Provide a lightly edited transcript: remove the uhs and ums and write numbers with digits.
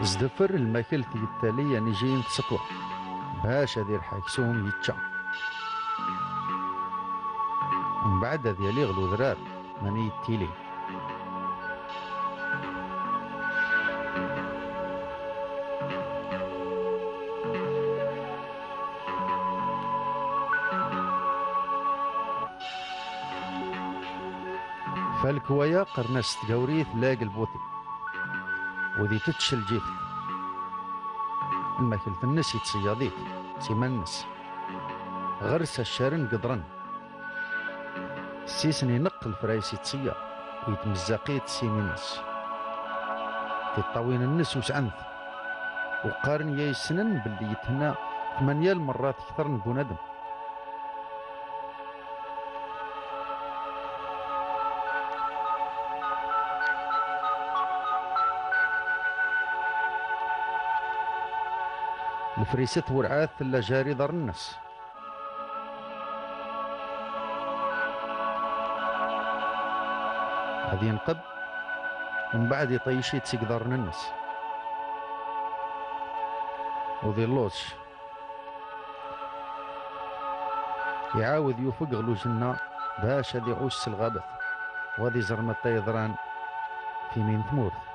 زدفر الماكلتي التالية نجين تسطوة باش هذي الحاكسوم يتشا من بعد هذي اللي غلو ذرار ماني يتيلي. فالكوايا قرناس تقوريث لاق البوطي وذي تتشل جيث الماكلة الناس يتصياديت سيما الناس غرس الشارن قدرن السيسني نقل فرايس يتصيا ويتمزقيت سيمي الناس تطاوين الناس وسعنث وقارن يا سنن باللي يتهنى 8 مرات أكثر من بنادم. الفريسة ورعاث لا جاري دار الناس هذه ينقب من بعد يطيشي تسيق دار الناس وذي اللوز يعاود يوفق غلو جنة باش هذي عوس الغابة وهذه زرمة يضران في مين ثمور.